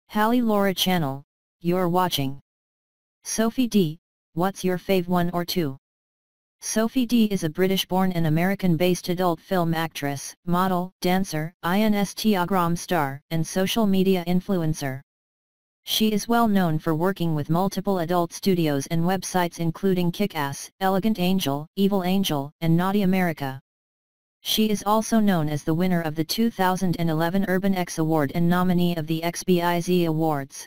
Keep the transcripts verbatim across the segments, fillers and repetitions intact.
Hallie Laura channel, you're watching. Sophie Dee, what's your fave one or two? Sophie Dee is a British-born and American-based adult film actress, model, dancer, Instagram star, and social media influencer. She is well known for working with multiple adult studios and websites including Kick-Ass, Elegant Angel, Evil Angel, and Naughty America. She is also known as the winner of the two thousand eleven Urban X Award and nominee of the X B I Z Awards.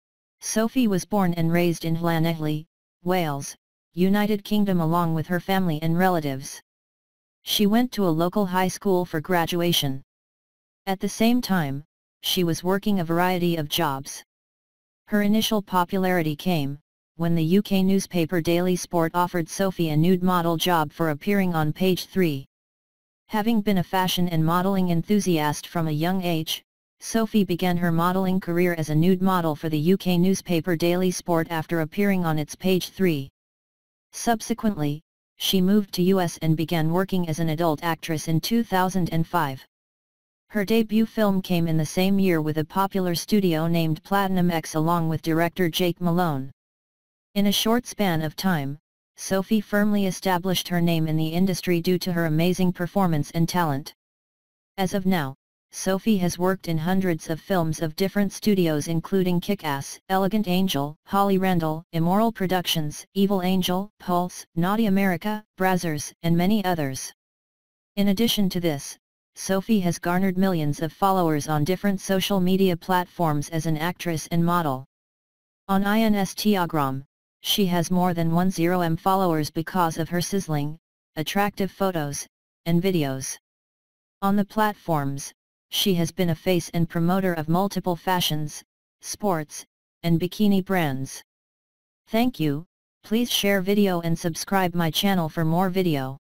Sophie was born and raised in Llanelli, Wales, United Kingdom along with her family and relatives. She went to a local high school for graduation. At the same time, she was working a variety of jobs. Her initial popularity came when the U K newspaper Daily Sport offered Sophie a nude model job for appearing on page three. Having been a fashion and modeling enthusiast from a young age, Sophie began her modeling career as a nude model for the U K newspaper Daily Sport after appearing on its page three. Subsequently, she moved to U S and began working as an adult actress in two thousand five. Her debut film came in the same year with a popular studio named Platinum X along with director Jake Malone. In a short span of time, Sophie firmly established her name in the industry due to her amazing performance and talent. As of now, Sophie has worked in hundreds of films of different studios including Kick-Ass, Elegant Angel, Holly Randall, Immoral Productions, Evil Angel, Pulse, Naughty America, Brazzers, and many others. In addition to this, Sophie has garnered millions of followers on different social media platforms as an actress and model. On Instagram, she has more than one million followers because of her sizzling, attractive photos, and videos. On the platforms, she has been a face and promoter of multiple fashions, sports, and bikini brands. Thank you, please share video and subscribe my channel for more video.